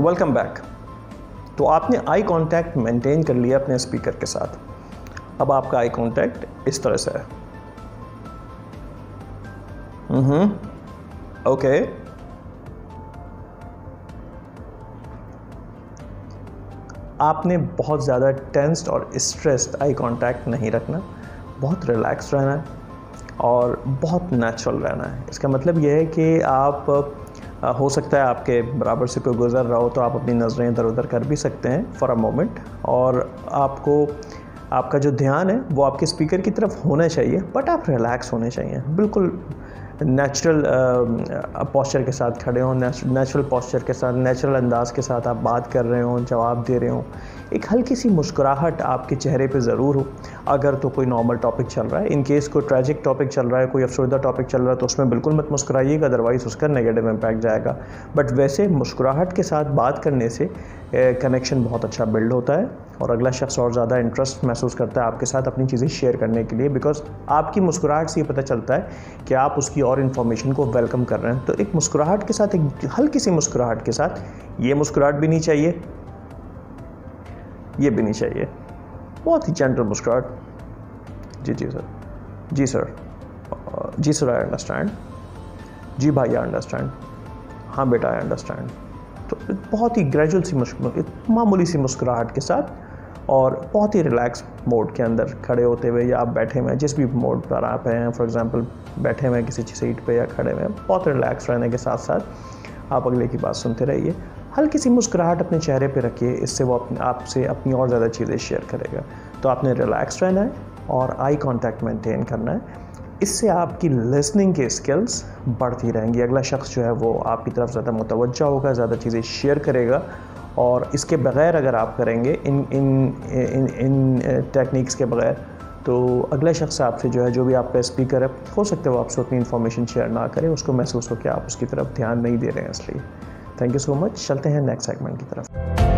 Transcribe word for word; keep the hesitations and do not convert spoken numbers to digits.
Welcome back. तो आपने eye contact maintain कर लिया अपने स्पीकर के साथ। अब आपका आई कांटेक्ट इस तरह से है। Hmm okay. आपने बहुत ज़्यादा टेंस्ड और स्ट्रेस्ड आई कांटेक्ट नहीं रखना, बहुत रिलैक्स रहना है और बहुत नेचुरल रहना है। इसका मतलब यह है कि आप हो सकता है आपके बराबर से कोई गुजर रहा हो तो आप अपनी नज़रें इधर उधर कर भी सकते हैं फॉर अ मोमेंट, और आपको आपका जो ध्यान है वो आपके स्पीकर की तरफ होना चाहिए, बट आप रिलैक्स होने चाहिए, बिल्कुल नेचुरल पोस्चर के साथ खड़े हों, नेचुरल पोस्चर के साथ, नेचुरल अंदाज के साथ आप बात कर रहे हो, जवाब दे रहे हो। एक हल्की सी मुस्कुराहट आपके चेहरे पे ज़रूर हो। अगर तो कोई नॉर्मल टॉपिक चल रहा है, इन केस कोई ट्रैजिक टॉपिक चल रहा है, कोई अफसरदा टॉपिक चल रहा है, तो उसमें बिल्कुल मत मुस्कुराइएगा, अदरवाइज़ उसका नेगेटिव इम्पैक्ट जाएगा। बट वैसे मुस्कुराहट के साथ बात करने से कनेक्शन बहुत अच्छा बिल्ड होता है और अगला शख्स और ज़्यादा इंटरेस्ट महसूस करता है आपके साथ अपनी चीज़ें शेयर करने के लिए, बिकॉज आपकी मुस्कुराहट से ये पता चलता है कि आप उसकी और इन्फॉर्मेशन को वेलकम कर रहे हैं। तो एक मुस्कुराहट के साथ, एक हल्की सी मुस्कुराहट के साथ, ये मुस्कुराहट भी नहीं चाहिए, ये भी नहीं चाहिए, बहुत ही जेंटल मुस्कुराहट। जी जी सर, जी सर, जी सर आई अंडरस्टैंड, जी भाई आई अंडरस्टैंड, हाँ बेटा आई अंडरस्टैंड। तो बहुत ही ग्रेजुअल सी मुस्कुराहट, मामूली सी मुस्कुराहट के साथ और बहुत ही रिलैक्स मोड के अंदर खड़े होते हुए, या आप बैठे हुए हैं जिस भी मोड पर आप हैं, फॉर एग्जांपल बैठे हुए हैं किसी सीट पे या खड़े हुए हैं, बहुत रिलैक्स रहने के साथ साथ आप अगले की बात सुनते रहिए। हल्की सी मुस्कुराहट अपने चेहरे पे रखिए, इससे वो अपने आपसे अपनी और ज़्यादा चीज़ें शेयर करेगा। तो आपने रिलैक्स रहना है और आई कांटेक्ट मेंटेन करना है। इससे आपकी लिसनिंग की स्किल्स बढ़ती रहेंगी, अगला शख्स जो है वो आपकी तरफ ज़्यादा मुतवज्जा होगा, ज़्यादा चीज़ें शेयर करेगा। और इसके बग़ैर अगर आप करेंगे इन इन इन इन टेक्निक्स के बग़ैर, तो अगला शख्स आपसे जो है, जो भी आपका स्पीकर है, हो सकता है वो आपसे उतनी इन्फॉर्मेशन शेयर ना करे, उसको महसूस हो कि आप उसकी तरफ ध्यान नहीं दे रहे हैं। इसलिए थैंक यू सो मच। चलते हैं नेक्स्ट सेगमेंट की तरफ।